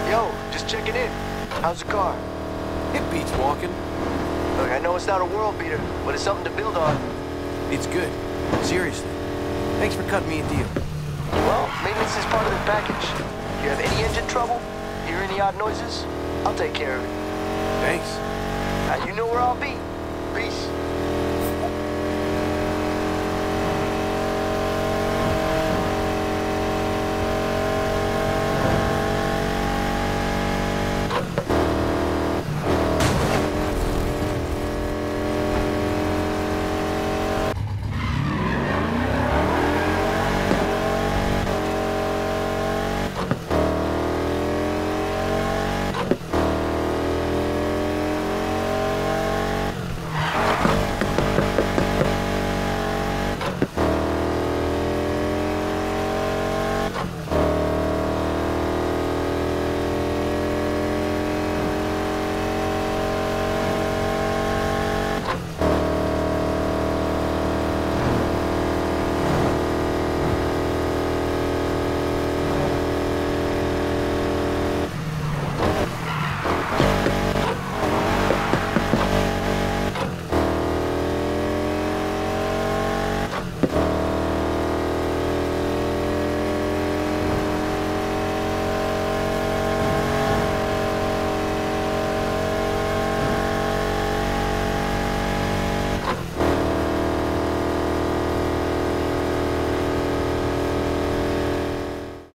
Yo, just checking in. How's the car? It beats walking. Look, I know it's not a world beater, but it's something to build on. It's good. Seriously. Thanks for cutting me a deal. Well, maintenance is part of the package. If you have any engine trouble, hear any odd noises, I'll take care of it. Thanks. Now, you know where I'll be. Peace.